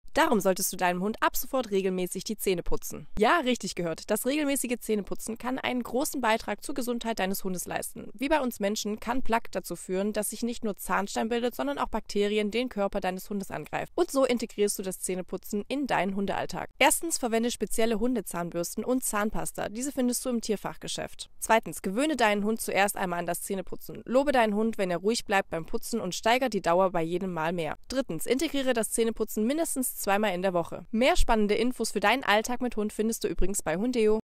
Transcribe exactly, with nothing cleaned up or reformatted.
Darum solltest du deinem Hund ab sofort regelmäßig die Zähne putzen. Ja, richtig gehört. Das regelmäßige Zähneputzen kann einen großen Beitrag zur Gesundheit deines Hundes leisten. Wie bei uns Menschen kann Plaque dazu führen, dass sich nicht nur Zahnstein bildet, sondern auch Bakterien den Körper deines Hundes angreifen. Und so integrierst du das Zähneputzen in deinen Hundealltag. Erstens, verwende spezielle Hundezahnbürsten und Zahnpasta. Diese findest du im Tierfachgeschäft. Zweitens, gewöhne deinen Hund zuerst einmal an das Zähneputzen. Lobe deinen Hund, wenn er ruhig bleibt beim Putzen und steigere die Dauer bei jedem Mal mehr. Drittens, integriere das Zähneputzen mindestens zweimal in der Woche. Mehr spannende Infos für deinen Alltag mit Hund findest du übrigens bei Hundeo.